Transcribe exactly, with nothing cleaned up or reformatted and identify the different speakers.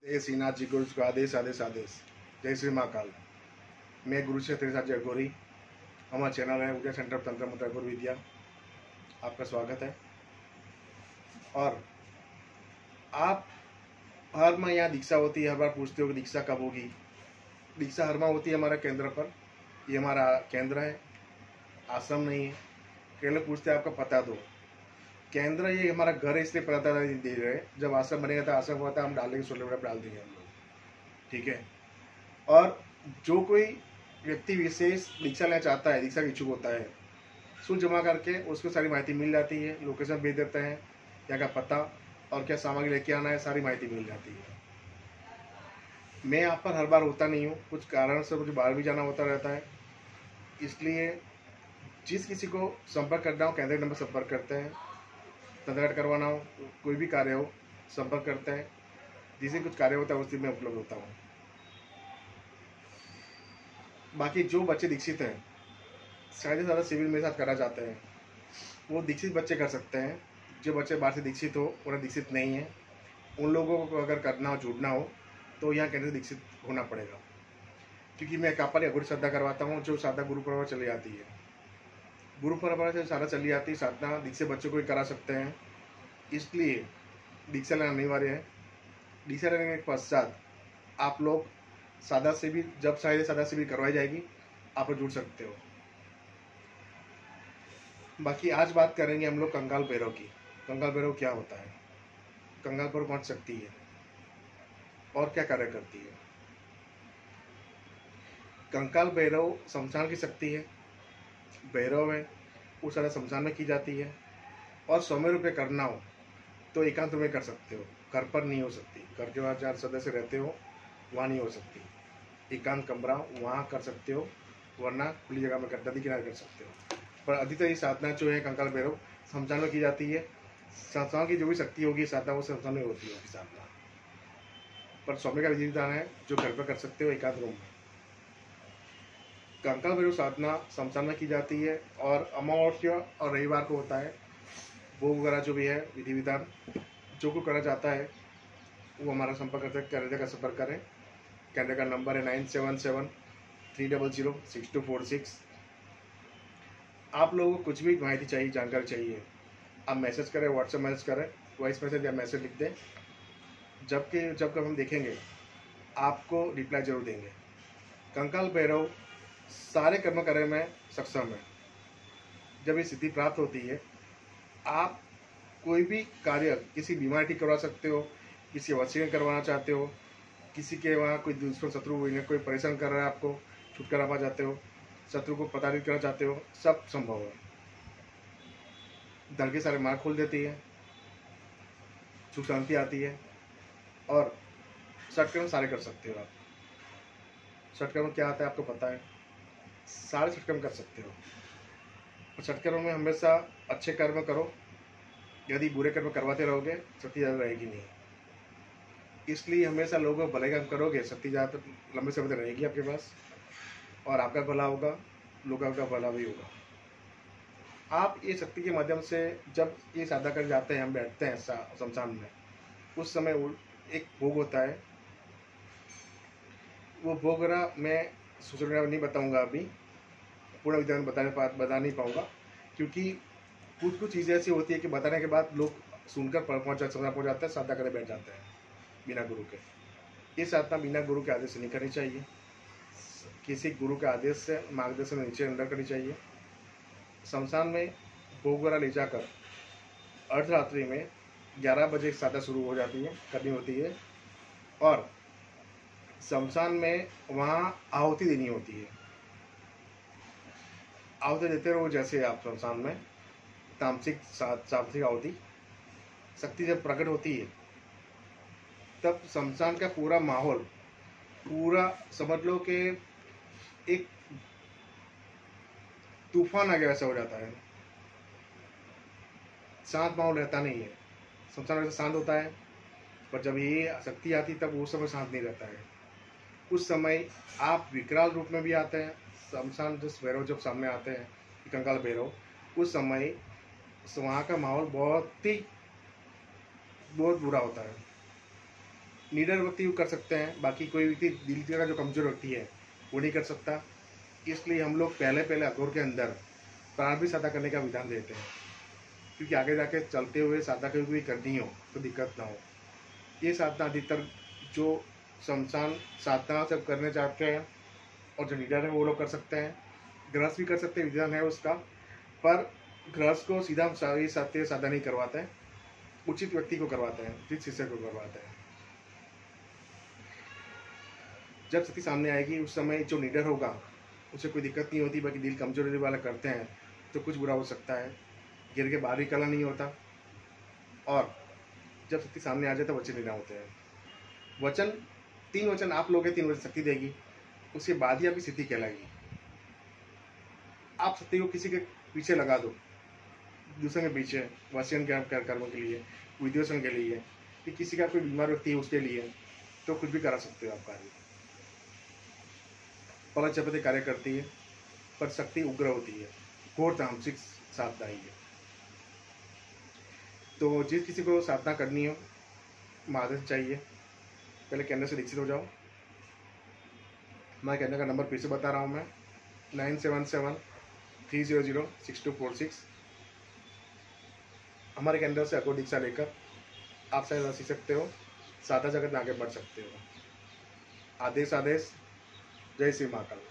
Speaker 1: जय श्रीनाथ जी गुरु का आदेश आदेश आदेश। जय श्री महाकाल। मैं गुरु से तेरे साथ जय गौरी। हमारा चैनल है ऊर्जा सेंटर तंत्र मंत्र गुरु विद्या। आपका स्वागत है। और आप हर माह यहाँ दीक्षा होती है, हर बार पूछते हो कि दीक्षा कब होगी। दीक्षा हर माह होती है हमारा केंद्र पर। ये हमारा केंद्र है, आश्रम नहीं है। केंद्र पूछते हैं आपका पता दो। केंद्र ये हमारा घर है, इसलिए पता नहीं दे रहे। जब आश्रम बनेगा तो आश्रम होता है, हम डालेंगे, सोलह बड़ा डाल देंगे हम लोग, ठीक है। और जो कोई व्यक्ति विशेष दीक्षा लेना चाहता है, दीक्षा का इच्छुक होता है, शुल्क जमा करके उसको सारी माहिती मिल जाती है। लोकेशन भेज देते हैं, यहाँ का पता और क्या सामग्री लेके आना है, सारी माहिती मिल जाती है। मैं यहाँ पर हर बार होता नहीं हूँ, कुछ कारण से मुझे बाहर भी जाना होता रहता है। इसलिए जिस किसी को संपर्क करना हो केंद्र नंबर संपर्क करते हैं। तंत्र करवाना हो, कोई भी कार्य हो, संपर्क करते हैं। जिसे कुछ कार्य होता है उस दिन में उपलब्ध होता हूँ। बाकी जो बच्चे दीक्षित हैं, शायद से ज़्यादा सिविल मेरे साथ करना चाहते हैं, वो दीक्षित बच्चे कर सकते हैं। जो बच्चे बाहर से दीक्षित हो, उन्हें दीक्षित नहीं है, उन लोगों को अगर करना हो, जुड़ना हो, तो यहाँ केंद्र से दीक्षित होना पड़ेगा। क्योंकि मैं कापा गुरु श्रद्धा करवाता हूँ, जो साधा गुरु परंपरा चली जाती है। गुरु परंपरा से सारा चली जाती है साधना, दीक्षित बच्चों को ही करा सकते हैं। इसलिए दीक्षा लेना अनिवार्य है। दीक्षा लेने के पश्चात आप लोग सादा से भी, जब शायद सादा से भी करवाई जाएगी, आप लोग जुड़ सकते हो। बाकी आज बात करेंगे हम लोग कंकाल भैरव की। कंकाल भैरव क्या होता है, कंकाल भैरव कौन शक्ति है और क्या कार्य करती है। कंकाल भैरव शमशान की शक्ति है। भैरव है, वो सारा शमशान में की जाती है। और सौम्य रूप में करना हो तो एकांत में कर सकते हो, घर पर नहीं हो सकती। घर के बाद जहाँ सदस्य रहते हो वहाँ नहीं हो सकती। एकांत कमरा वहाँ कर सकते हो, वरना खुली जगह में कर, नदी किनारे कर सकते हो। पर अधिकतर ये साधना जो है कंकाल भैरव शमशान में की जाती है। शमशान की जो भी शक्ति होगी साधना, वो शमशान में होती होगी साधना। पर सौम्य का विधि विधान है जो घर पर कर सकते हो एकांत रूम में। कंकाल भैरव साधना शमशान में की जाती है और अमावस्या और रविवार को होता है। भोग वगैरह जो भी है विधि विधान, जो को करना चाहता है वो हमारा संपर्क करते कैनेडा का संपर्क करें। कैनेडा का नंबर है nine seven seven three double zero six two four six. आप लोगों को कुछ भी माहिती चाहिए, जानकारी चाहिए, आप मैसेज करें, व्हाट्सएप मैसेज करें, वॉइस मैसेज या मैसेज लिख दें। जबकि जब कब हम देखेंगे आपको रिप्लाई जरूर देंगे। कंकाल भैरव सारे कर्म करने में सक्षम है। जब ये सिद्धि प्राप्त होती है, आप कोई भी कार्य, किसी बीमारी ठीक करवा सकते हो, किसी वशीकरण करवाना चाहते हो, किसी के वहाँ कोई दुश्मन शत्रु कोई परेशान कर रहा है, आपको छुटकारा पा जाते हो, शत्रु को प्रताड़ित करना चाहते हो, सब संभव है। धन के सारे मार्ग खोल देती है, सुख शांति आती है। और षटकर्म सारे कर सकते हो आप। षटकर्म क्या आता है आपको पता है, सारे षटकर्म कर सकते हो। षटकर्म में हमेशा अच्छे कर्म करो। यदि बुरे कर्म करवाते रहोगे शक्ति ज़्यादा रहेगी नहीं। इसलिए हमेशा लोगों को भले काम करोगे, शक्ति ज़्यादा लंबे समय तक रहेगी आपके पास, और आपका भला होगा, लोगों का भला भी होगा। आप ये शक्ति के माध्यम से जब ये साधना कर जाते हैं, हम बैठते हैं शमशान में, उस समय एक भोग होता है। वो भोग वगैरह मैं सोचना नहीं बताऊंगा, अभी पूरा विधान बताने बता नहीं पाऊंगा, क्योंकि कुछ कुछ चीज़ें ऐसी होती है कि बताने के बाद लोग सुनकर पहुँचा पहुँच जाते हैं, साधना करने बैठ जाते हैं बिना गुरु के। ये साधना बिना गुरु के आदेश से नहीं करनी चाहिए। किसी गुरु के आदेश से, मार्गदर्शन में नीचे अंदर करनी चाहिए। शमशान में भोग वगैरह ले जाकर अर्धरात्रि में ग्यारह बजे साधना शुरू हो जाती है, करनी होती है। और शमशान में वहाँ आहुति देनी होती है। आहुति देते रहो जैसे आप शमशान में तामसिक सात्विक आहुति। शक्ति जब प्रकट होती है तब शमशान का पूरा माहौल, पूरा समझ लो कि एक तूफान आ गया ऐसा हो जाता है। शांत माहौल रहता नहीं है। शमशान वैसे शांत होता है, पर जब ये शक्ति आती तब वो समय शांत नहीं रहता है। उस समय आप विकराल रूप में भी आते हैं। शमशान जिस भैरव जब सामने आते हैं, कंकाल भैरव, उस समय वहाँ का माहौल बहुत ही बहुत बुरा होता है। निडर व्यक्ति कर सकते हैं, बाकी कोई व्यक्ति दिल का जो कमजोर व्यक्ति है वो नहीं कर सकता। इसलिए हम लोग पहले पहले अघोर के अंदर प्रारंभिक साधना करने का विधान देते हैं, क्योंकि आगे जाके चलते हुए साधना कभी भी करनी हो तो दिक्कत ना हो। ये साधना अधिकतर जो शमशान साधना सब करने चाहते हैं और जो निडर है वो लोग कर सकते हैं, गृहस्थ भी कर सकते हैं, विधान है उसका। पर गृहस्थ को सीधा ये सत्य साधना नहीं करवाता है, उचित व्यक्ति को करवाता है, उचित शिष्य को करवाता है। जब स्थिति सामने आएगी उस समय जो निडर होगा उसे कोई दिक्कत नहीं होती, बाकी दिल कमजोरी वाला करते हैं तो कुछ बुरा हो सकता है, गिर के बाहर निकलना नहीं होता। और जब शक्ति सामने आ जाए तो वचन लेना होते हैं। वचन तीन वचन आप लोगे, तीन वचन शक्ति देगी, उसके बाद ही आपकी स्थिति कहलाएगी। आप शक्ति को किसी के पीछे लगा दो, दूसरे के पीछे, वचन के कर्मों के लिए, विद्योषण के लिए, कि किसी का कोई बीमार व्यक्ति है उसके लिए, तो कुछ भी करा सकते हो आप कार्य। पलक चपते कार्य करती है, पर शक्ति उग्र होती है, घोर तामसिक साधना ही है। तो जिस किसी को साधना करनी हो महादेव चाहिए, पहले केंद्र से दीक्षित हो जाओ। मैं केंद्र का नंबर फिर से बता रहा हूँ मैं, nine seven seven three zero zero six two four six. हमारे केंद्र से अघोर दीक्षा लेकर आप साधना सीख सकते हो, साधा जगत में आगे बढ़ सकते हो। आदेश आदेश। जय श्री महाकाल।